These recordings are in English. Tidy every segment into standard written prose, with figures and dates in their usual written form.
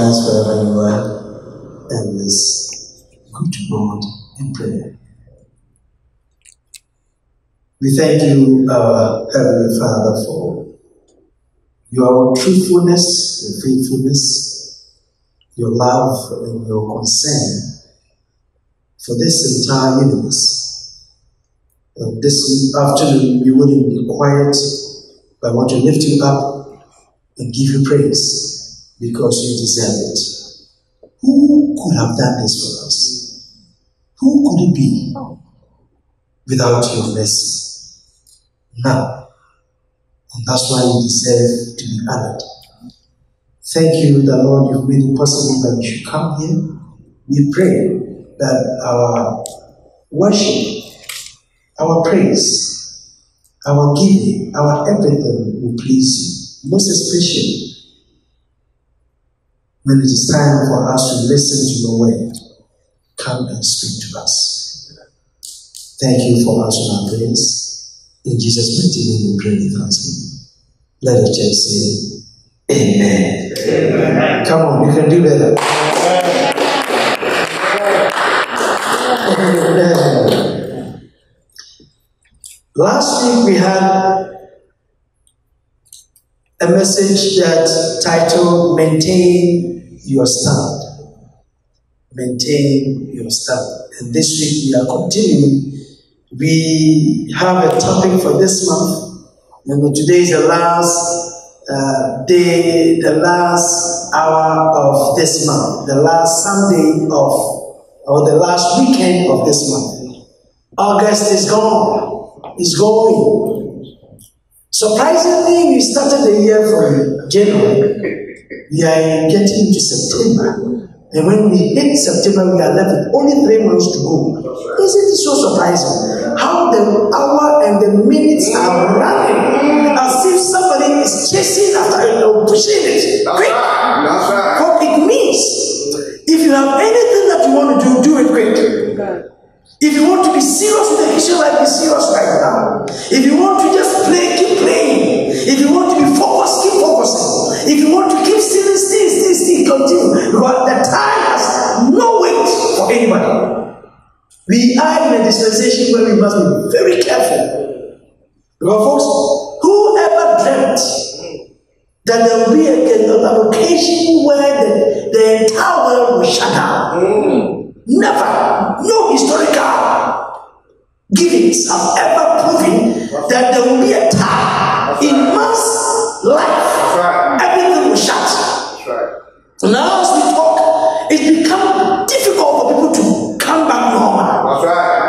rise wherever you are and let's go to God in prayer. We thank you, our Heavenly Father, for your truthfulness, your faithfulness, your love, and your concern for this entire universe. This afternoon, we wouldn't be quiet, but I want to lift you up and give you praise because you deserve it. Who could have done this for us? Who could it be without your mercy? None. And that's why you deserve to be honored. Thank you, the Lord, you've made it possible that we should come here. We pray that our worship, our praise, our giving, our everything will please you. Most especially when it is time for us to listen to your word. Come and speak to us. Thank you for answering our prayers. In Jesus' mighty name we pray with thanksgiving. Let the church say, Amen. Amen. Come on, you can do better. Amen. Last week we had a message that titled Maintain Your Stand. Maintain your stand. And this week we are continuing. We have a topic for this month. And today is the last day, the last hour of this month, the last Sunday or the last weekend of this month. August is gone. It's going. Surprisingly, we started the year from January. We are getting to September. And when we hit September, we are left with only 3 months to go. Isn't it so surprising? How the hour and the minutes are running as if somebody is chasing after it or pushing it. Quick. What it means, if you have anything that you want to do it quick. If you want to be serious with the Christian life, be serious right now. If you want to just play, keep playing. If you want to be focused, keep focusing. If you want to keep still, continue. Because the time has no wait for anybody. We are in a dispensation where we must be very careful. Because folks, whoever dreamt that there will be an occasion where the entire world will shut down? Never. No historical givings have ever proven that there will be a time in man's life everything will shut. Now as we talk, it's become difficult for people to come back normal.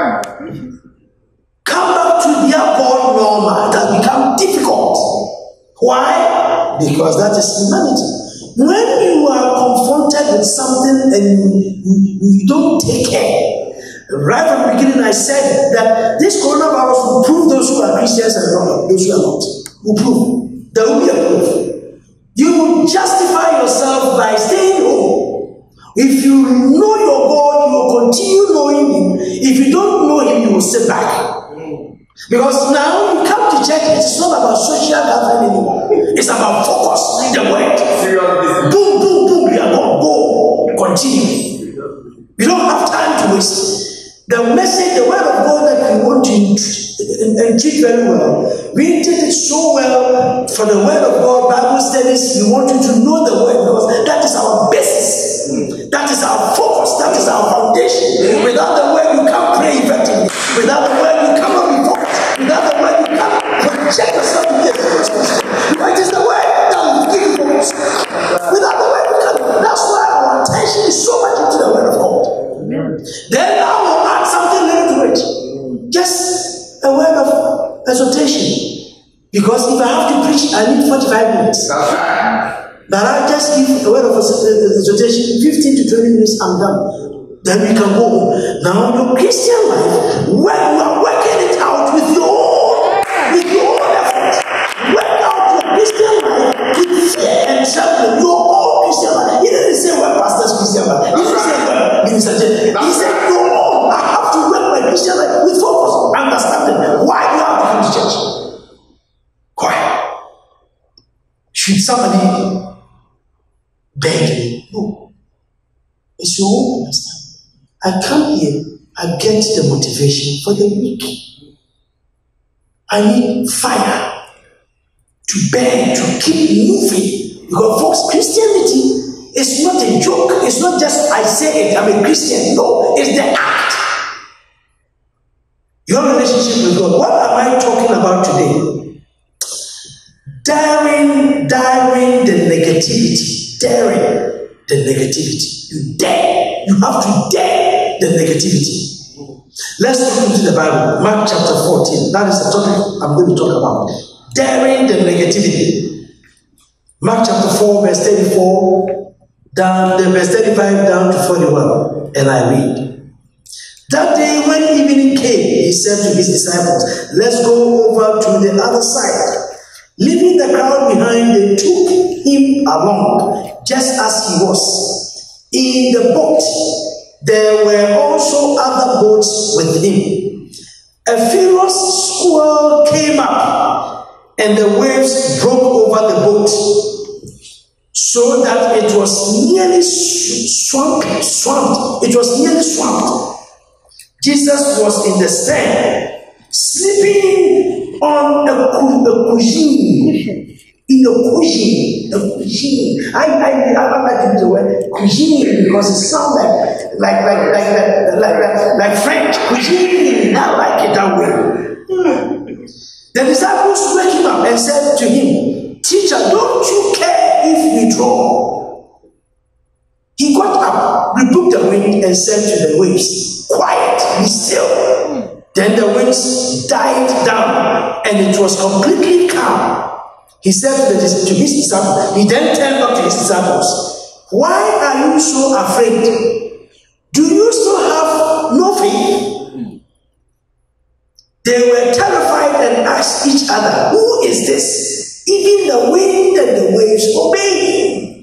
Come back to their born normal. It has become difficult. Why? Because that is humanity. When you are confronted with something and you don't take care, right from the beginning I said that this coronavirus will prove those who are Christians and those who are not. Will prove. There will be a proof. You will justify yourself by staying home. If you know your God, you will continue knowing Him. If you don't know Him, you will sit back. Because now you come to church, it's not about social gathering anymore. It's about focus, the word. Boom, boom, boom, we are going to go. Continue. We don't have time to waste. The message, the word of God that we want to treat very well. We treat it so well for the word of God, Bible studies. We want you to know the word because that is our basis. That is our focus. That is our foundation. Without the word, you can't pray effectively. Without the word, you cannot be focused. Without the word, you can't project yourself to be a focus. It is the word that will give you focus. Without the word, you can't. That's why our attention is so much into the word of God. Then I will add something little to it. Just a word of exhortation. Because if I have to preach, I need 45 minutes. But I just give a word of exhortation, 15 to 20 minutes, I'm done. Then we can go home. Now, your Christian life, when you are working it out with your own effort, work out your Christian life with fear and trembling, your own Christian life. He didn't say, well, pastor's Christian life. He didn't say, well, minister. He said, your own. I have to work my Christian life with focus, understanding. Why do you have to come to church? Why? Should somebody beg me. No. It's your own understanding. I come here, I get the motivation for the week. I need fire to beg, to keep moving. Because folks, Christianity is not a joke. It's not just I say it, I'm a Christian. No, it's the act. Your relationship with God. What am I talking about today? Daring the negativity. Daring the negativity. You dare. You have to dare the negativity. Let's look into the Bible. Mark chapter 14. That is the topic I'm going to talk about. Daring the negativity. Mark chapter 4, verse 34, verse 35 down to 41. And I read. That day when evening came, he said to his disciples, let's go over to the other side. Leaving the crowd behind, they took him along, just as he was. In the boat, there were also other boats with him. A furious squall came up, and the waves broke over the boat, so that it was nearly swamped. It was nearly swamped. Jesus was in the stern, sleeping on a cushion. In a cushion. I like to use the word cushion because it sounds like French. Cushion. I like it that way. The disciples woke him up and said to him, Teacher, don't you care if we drown? He got up, rebuked the wind, and said to the waves, Quiet, be still. Then the winds died down, and it was completely calm. He said to his disciples, he then turned back to his disciples, Why are you so afraid? Do you still have no faith? They were terrified and asked each other, Who is this? Even the wind and the waves obey him.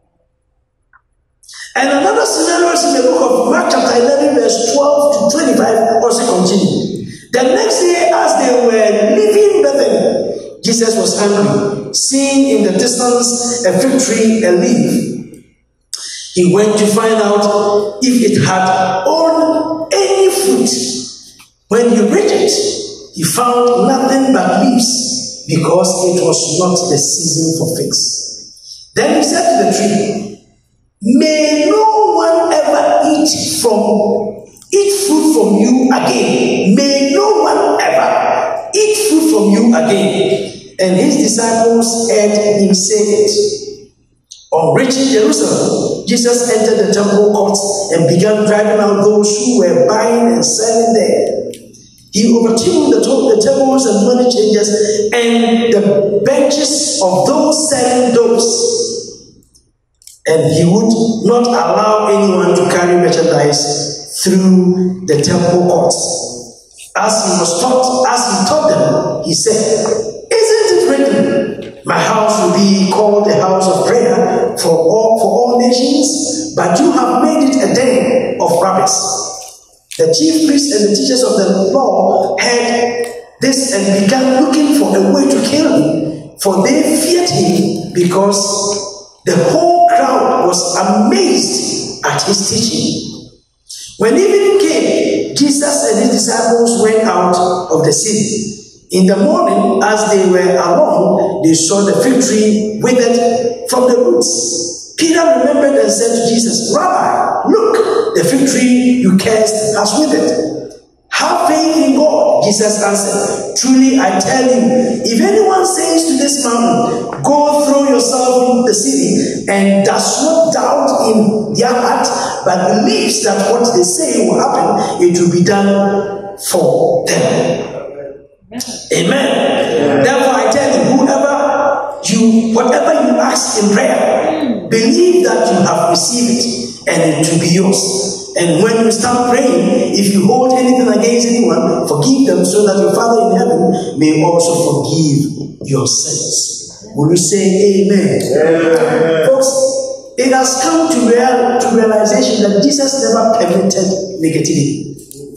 And another scenario is in the book of Mark chapter 11, verse 12 to 25, also continued. The next day, as they were leaving Bethany, Jesus was hungry. Seeing in the distance a fig tree, a leaf, he went to find out if it had on any fruit. When he reached it, he found nothing but leaves, because it was not the season for figs. Then he said to the tree, May no one ever eat fruit from you again. May no one ever eat fruit from you again. And his disciples heard him say it. On reaching Jerusalem, Jesus entered the temple courts and began driving out those who were buying and selling there. He overturned the tables and money changers and the benches of those selling doves. And he would not allow anyone to carry merchandise through the temple courts. As he taught them, he said, Isn't it written, my house will be called a house of prayer for all nations, but you have made it a den of robbers. The chief priests and the teachers of the law heard this and began looking for a way to kill him, for they feared him because the whole crowd was amazed at his teaching. When evening came, Jesus and his disciples went out of the city. In the morning, as they were alone, they saw the fig tree withered from the roots. Peter remembered and said to Jesus, Rabbi, look, the fig tree you cursed has withered. Have faith in God, Jesus answered. Truly I tell you, if anyone says to this mountain, go throw yourself into the sea, and does not doubt in their heart, but believes that what they say will happen, it will be done for them. Amen. Therefore I tell you, whatever you ask in prayer, believe that you have received it, and it will be yours. And when you start praying, if you hold anything against anyone, forgive them, so that your Father in heaven may also forgive your sins. Will you say amen? Amen. Folks, it has come to realization that Jesus never permitted negativity.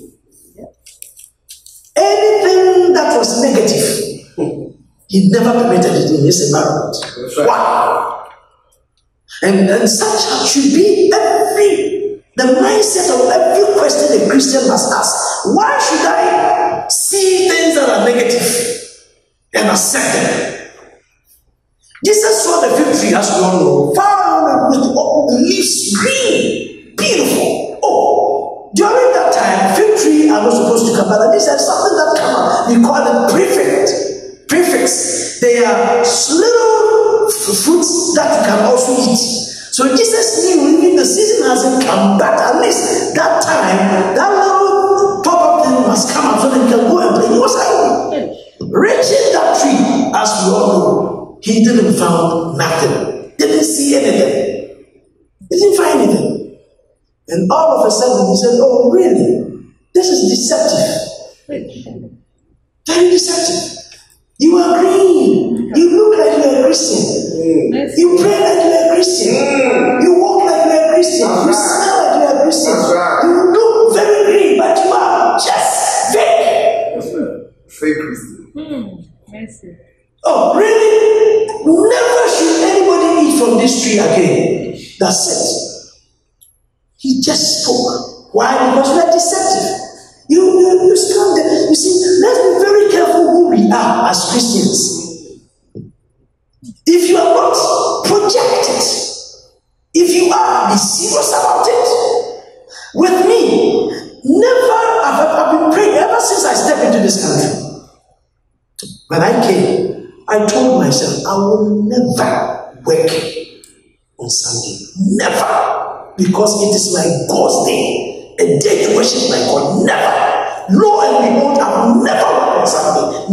Anything that was negative, he never permitted it in his environment. Right. Why? And such should be the mindset of every question a Christian must ask. Why should I see things that are negative and accept them? Jesus saw the fig tree, as we all know, far with the leaves green, beautiful. Oh, during that time, fig tree are not supposed to come, but at least there's something that come out. We call it prefix. They are little fruits that you can also eat. So Jesus knew even the season hasn't come, but at least that time, that little pop-up thing must come out so that he can go and play. He was hungry. Reaching that tree, as we all know, he didn't find nothing. Didn't see anything. He didn't find anything. And all of a sudden he said, oh really? This is deceptive. Very deceptive. You are green. You look like you are a Christian. You pray like you are a Christian. You walk like you are a Christian. You smell like you are a Christian. You look very green, but you are just fake. Fake Christian. Oh, really? Never should anybody eat from this tree again. That's it. He just spoke. Why? Because we are deceptive. You stand there. You see, let's be very careful who we are as Christians. If you are not projected, if you are, be serious about it. With me, never I've been praying ever since I stepped into this country. When I came, I told myself I will never work on Sunday. Never. Because it is my God's day. A day to worship my God. Never. Lo and behold, I will never work on Sunday.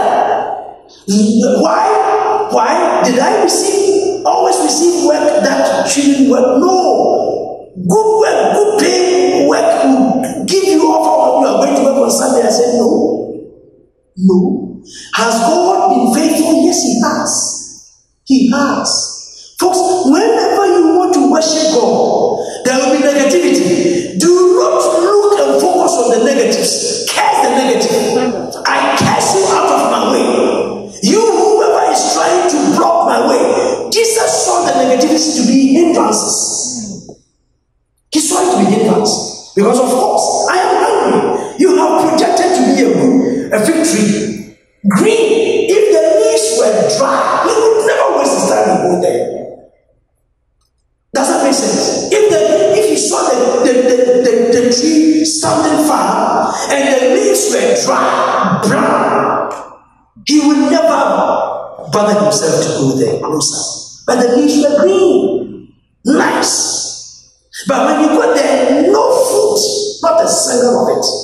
Never. Why? Did I always receive work that shouldn't work? No. Good work, good pay work will give you offer you are going to work on Sunday. I said no. No. Has God been faithful? Yes, He has. He has. Folks, whenever you want to worship God, there will be negativity. Do not look and focus on the negatives. Curse the negative. I curse you out of my way. You, whoever is trying to block my way, Jesus saw the negativities to be hindrances. He saw it to be hindrances. Because of course, I am hungry. You have projected to be a fig tree. Green. If the leaves were dry, you would never waste his time to go there. Does that make sense? If you saw the tree standing firm and the leaves were dry, brown, he would never bother himself to go there closer. But the leaves were green, nice. But when you go there, no fruit, not a single of it.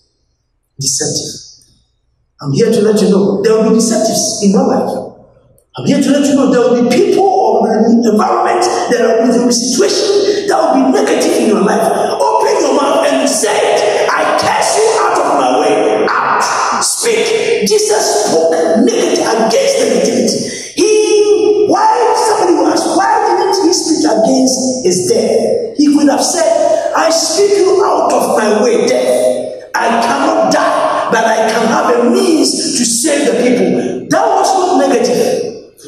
Deceptive. I'm here to let you know there will be deceptives in your life. I'm here to let you know there will be people or environment, there will be situation that will be negative in your life. Open your mouth and say it. I cast you out of my way. Out. Speak. Jesus spoke negative against negativity. Somebody will ask, why didn't he speak against his death? He could have said, I speak you out of my way, death. I cannot die, but I can have a means to save the people. That was not negative.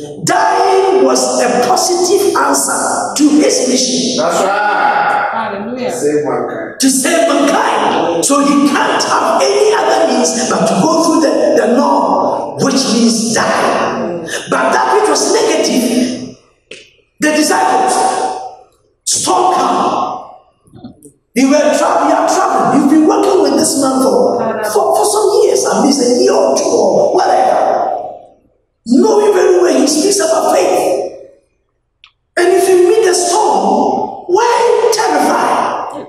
Dying was a positive answer to his mission. That's right. Hallelujah. To save mankind. So he can't have any other means but to go through the norm, which means dying. But that which was negative, the disciples, storm come. You are traveling. You've been working with this man for some years, at least a year or two or whatever. Knowing very well he speaks about faith. And if you meet a storm, why terrified?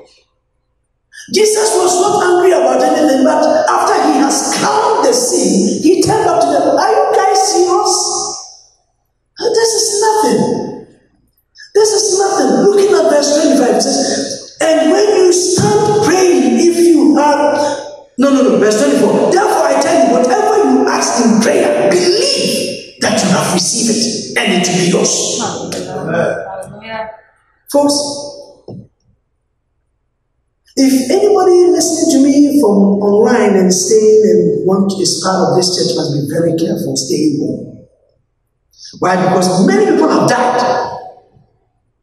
Jesus was not angry about anything, but after he has calmed the sea, he turned up to them. Are you guys serious? This is nothing. This is nothing. Looking at verse 25, it says, and when you stand praying, if you have... No, verse 24. Therefore I tell you, whatever you ask in prayer, believe that you have received it, and it will be yours. Hallelujah. Folks, if anybody listening to me from online and staying and is part of this church, must be very careful staying home. Why? Because many people have died.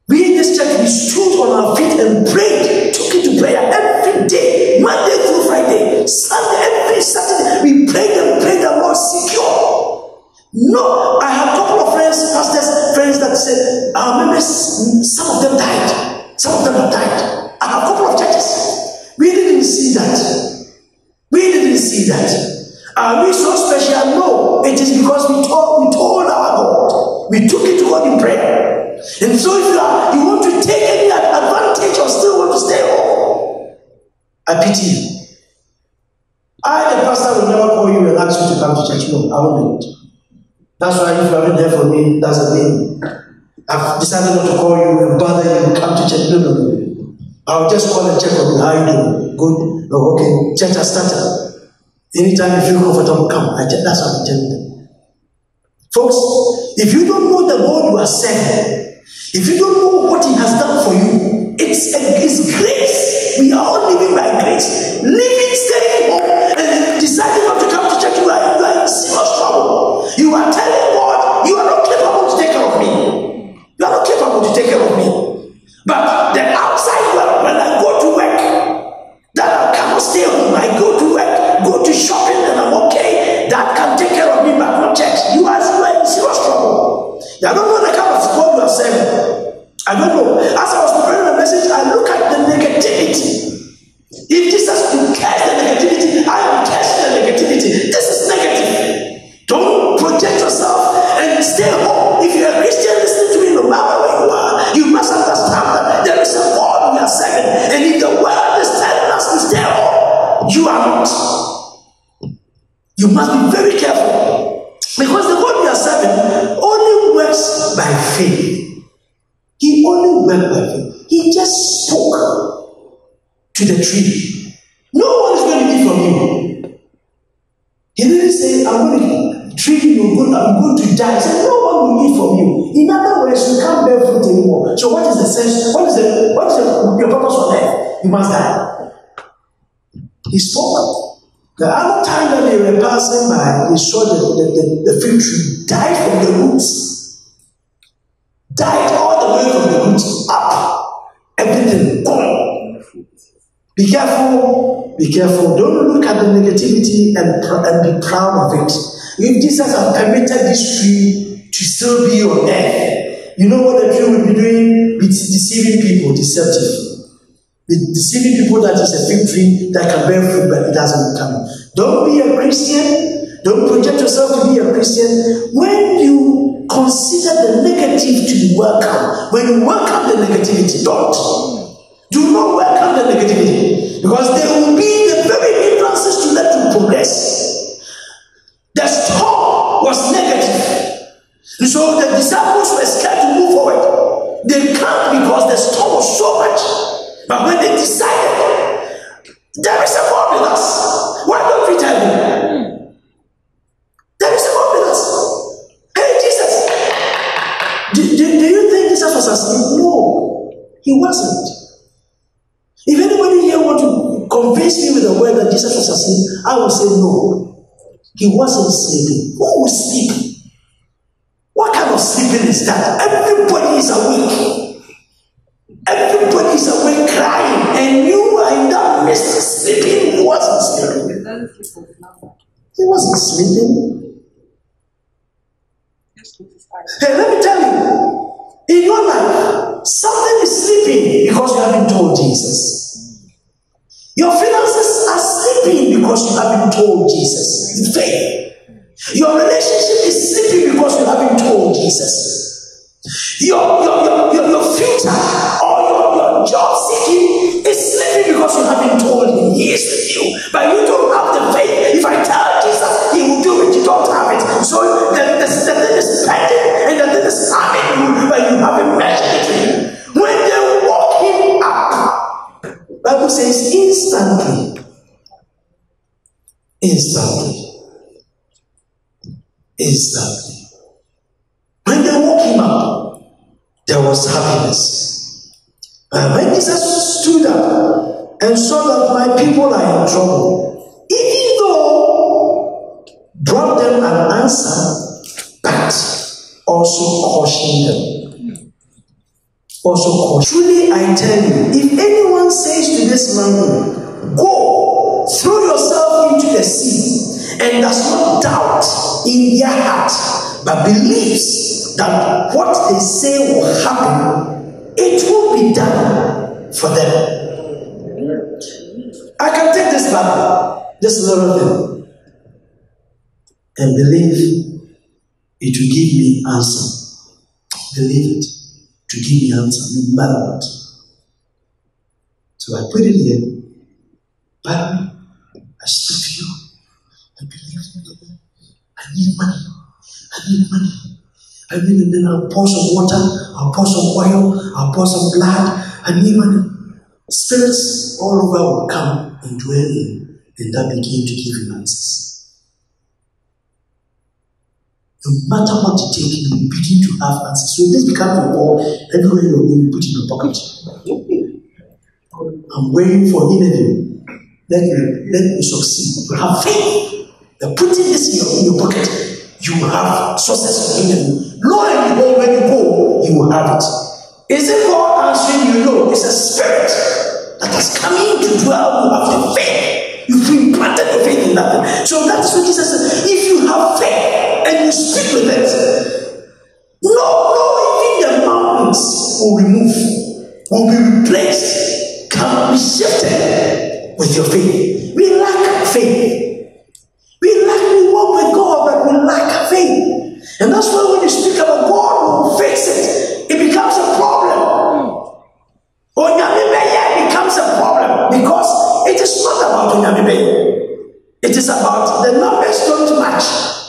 We in this church, we stood on our feet and prayed, took it to prayer every day, Monday through Friday, Sunday, every Saturday. We prayed and prayed the Lord secure. No, I have a couple of friends, pastors, friends that said, our members, some of them died. Some of them have died. I have a couple of churches. We didn't see that. We didn't see that. Are we so special? No. It is because we told our God. We took it to God in prayer. And so if you want to take any advantage or still want to stay home, I pity you. I, the pastor, will never call you and ask you to come to church. No, I won't do it. That's why if you haven't heard from me, that's the name. I've decided not to call you and bother you and come to church. No. I'll just call and check on you. How you doing? Good? Oh, okay. Church has started. Anytime you feel comfortable, come. That's what I'm telling them. Folks, if you don't know the God you are serving, if you don't know what He has done for you, it's grace. We are all living by grace. Living, staying home, and deciding not to come to church, you are in serious trouble. You are telling God, you are not capable to take care of me. You are not capable to take care of me. But the outside world, when I go to work, that I cannot stay home, I go to work, go to shopping, and I'm okay. That can take care of me, but not church. You are in serious trouble. I don't know the kind of God you are serving. I don't know. As I was preparing the message, I look at the negativity. If Jesus could curse the negativity, I am cursing the negativity. This is negative. Don't project yourself and stay home. If you're a Christian, listen to me no matter where you are. You must understand that there is a God we are serving. And if the world is telling us to stay home, you are not. You must be very careful. Because the God we are serving only works by faith. He only worked by faith. He just spoke to the tree. No one is going to eat from you. He didn't say, I'm going to treat you good, I'm going to die. He said, no one will eat from you. In other words, you can't bear fruit anymore. So what is the sense? What is your purpose on earth? You must die. He spoke. The other time that they were passing by, they saw the fig tree died from the roots. Died all the way from the roots up. Everything gone. Be careful. Be careful. Don't look at the negativity and be proud of it. If Jesus had permitted this tree to still be on earth, you know what the tree will be doing? It's deceiving people, deceptive. It's deceiving people that is a fig tree that can bear fruit, but it doesn't come. Don't be a Christian. Don't project yourself to be a Christian. When you consider the negative to be welcome, when you welcome the negativity, don't. Do not welcome the negativity, because there will be the very hindrances to let you progress. The storm was negative, and so the disciples were scared to move forward. They can't because the storm was so much. But when they decided, there is a God with us. Why don't we tell him? There is a God with us. Hey, Jesus. Do you think Jesus was asleep? No, he wasn't. If anybody here want to convince me with the word that Jesus was asleep, I will say no. He wasn't sleeping. Who will sleep? What kind of sleeping is that? Everybody is awake. Everybody is awake crying, and you are in that midst sleeping. He wasn't sleeping. He wasn't sleeping. Hey, let me tell you, in your life, something is sleeping because you haven't told Jesus. Your finances are sleeping because you haven't told Jesus in faith. Your relationship is sleeping because you haven't told Jesus. Your future or your job seeking is sleeping because you haven't told him he is with you. But you don't have the faith. If I tell Jesus, he will do it. You don't have it. So the thing is pending and the thing is harming you, but you haven't mentioned it to him. When they walk him up, the Bible says instantly. When they woke him up, there was happiness. When Jesus stood up and saw that my people are in trouble, even though brought them an answer, but also cautioned them. also caution. Truly I tell you, if anyone says to this mountain, go, throw yourself into the sea, and does not doubt in their heart, but believes that what they say will happen, it will be done for them. I can take this Bible, this little thing, and believe it will give me answer. Believe it to give me answer, no matter what. So I put it here. Bible, I speak to you. I believe in you. I need money. I need money. I need, and then I'll pour some water, I'll pour some oil, I'll pour some blood. I need money. Spirits all over will come and dwell in, and that begin to give you answers. No matter what you take, you begin to have answers. So this becomes your ball everywhere you're going, you put in your pocket. I'm waiting for interview. Let me succeed. You have faith. You're putting this in your pocket. You will have sources of interview. Lo and behold, when you go, you will have it. Is it God answering you? No, it's a spirit that has come in to dwell. You have the faith. You've implanted your faith in that. So that is what Jesus said. If you have faith and you speak with it, no, even the mountains will be replaced, can be shifted with your faith. We lack faith. We walk with God, but we lack faith. And that's why when you speak about God will fix it, it becomes a problem. Onyamibeye becomes a problem because it is not about Onyamibeye. It is about the numbers don't match.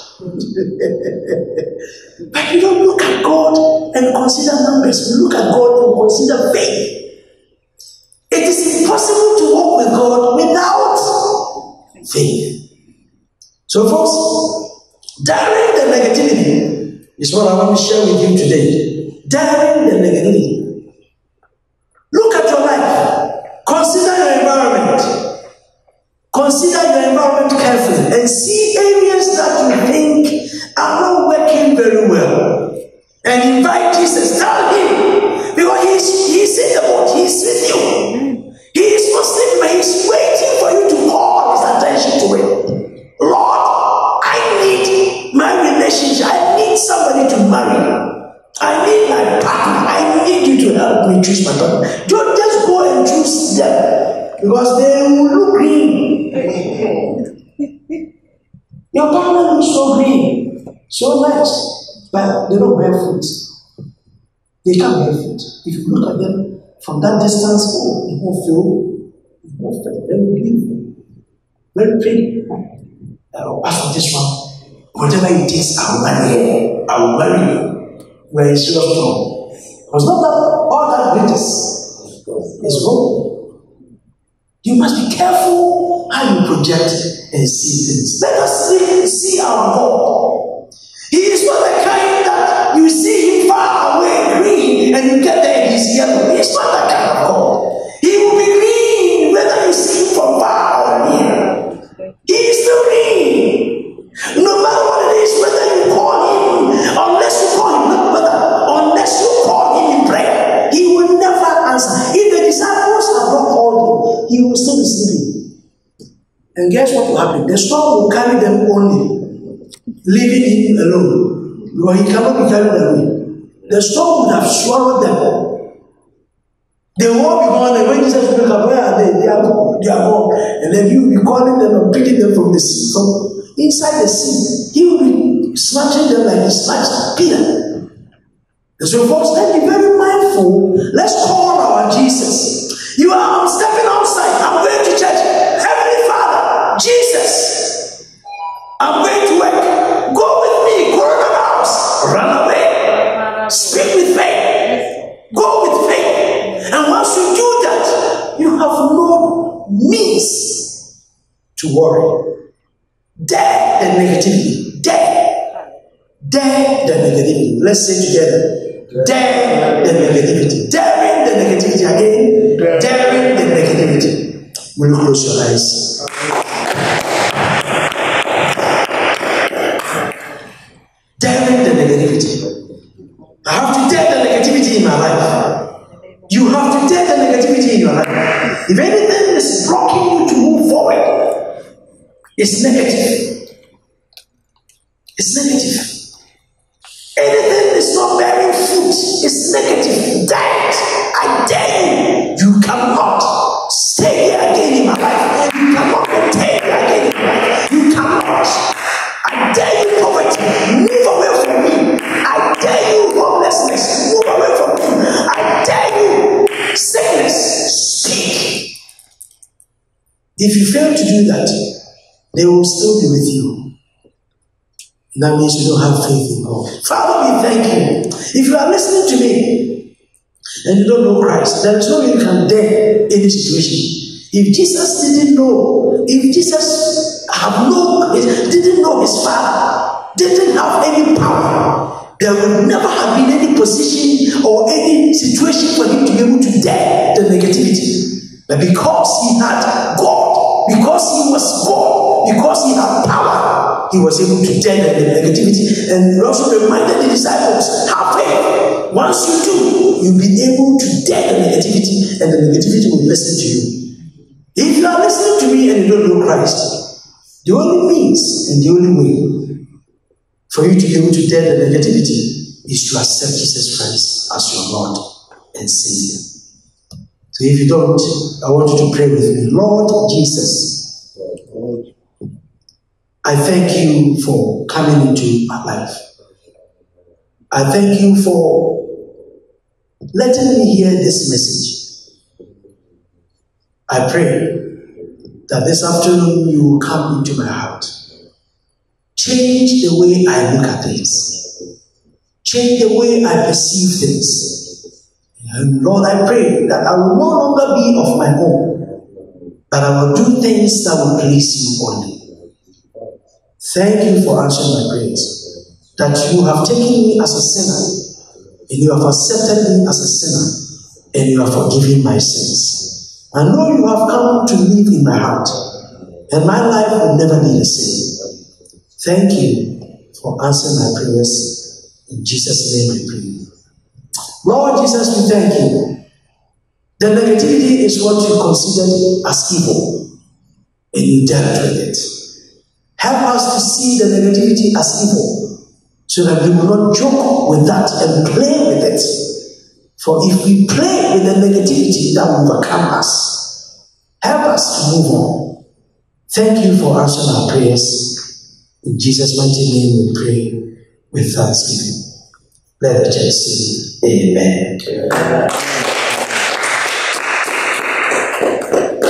But we don't look at God and consider numbers. We look at God and consider faith. It is impossible to walk with God without faith. So folks, daring the negativity is what I want to share with you today. Daring the negativity. Look at your life. Consider your environment. Consider your environment carefully and see areas that you think are not working very well. And invite Jesus. Tell him. Because he's in the boat. He's with you. He is not sleeping, but he's waiting for you to call his attention to it. Lord, I need my relationship. I need somebody to marry. I need my partner. I need you to help me choose my partner. Don't just go and choose them because they will look green. Your partner looks so green, so nice, but they don't bear fruit. They can't bear fruit. If you look at them from that distance, you won't feel very beautiful, very pretty. As for this one, whatever it is, I will marry her. I will marry you. We are in serious trouble. Because not that all that glitters is gold. You must be careful how you project and see things. Let us see our God. He is not the kind that you see him far away, green, and you get there and he's yellow. He's not that kind of God. He will be green whether you see him from far or near. He is still green. No matter what it is, whether you call him, unless you call him, unless you call him in prayer, he will never answer. If the disciples have not called him, he will still be sleeping. And guess what will happen? The storm will carry them only, leaving him alone. Because he cannot be carried away. The storm would have swallowed them. They will all be gone, and when Jesus will look up, where are they? They are gone. And then he will be calling them and picking them from the sea, from inside the sea. He will be snatching them like he snatched Peter. And so folks, let's be very mindful. Let's call our Jesus. I'm stepping outside. I'm going to church. Heavenly Father, Jesus, I'm going to work. Go with me. Go to the house. Run away. Speak with faith. Go with faith. And once you do that, you have no means to worry. Dare the negativity. Dare the negativity. Let's say together. Dare the negativity. Daring the negativity again. Daring the negativity. Will you close your eyes? Daring the negativity. I have to dare the negativity in my life. life, if anything is blocking you to move forward, it's negative. It's negative. Anything is not bearing fruit, it's negative. Dead. I dare you. You cannot stay here again in my life. You cannot maintain here again in my life. You cannot. I dare you, poverty. Move away from me. I dare you, homelessness. Move away from me. I dare you, sickness. Speak. If you fail to do that, they will still be with you. That means you don't have faith in God. Father, we thank you. If you are listening to me and you don't know Christ, there is no way you can dare any situation. If Jesus didn't know, if Jesus didn't know his Father, didn't have any power, there would never have been any position or any situation for him to be able to dare the negativity. But because he had God, because he was God, because he had power, he was able to dare the negativity. And he also reminded the disciples, have faith. Once you do, you'll be able to dare the negativity, and the negativity will listen to you. If you are listening to me and you don't know Christ, the only means and the only way for you to be able to dare the negativity is to accept Jesus Christ as your Lord and Savior. So if you don't, I want you to pray with me. Lord Jesus, I thank you for coming into my life. I thank you for letting me hear this message. I pray that this afternoon you will come into my heart. Change the way I look at things. Change the way I perceive things. And Lord, I pray that I will no longer be of my own, but I will do things that will please you only. Thank you for answering my prayers, that you have taken me as a sinner, and you have accepted me as a sinner, and you have forgiven my sins. I know you have come to live in my heart, and my life will never be the same. Thank you for answering my prayers. In Jesus' name I pray. Lord Jesus, we thank you. The negativity is what you considered as evil, and you dealt with it. Help us to see the negativity as evil, so that we will not joke with that and play with it. For if we play with the negativity, that will overcome us. Help us to move on. Thank you for answering our prayers. In Jesus' mighty name we pray with thanksgiving. Let the church say, Amen.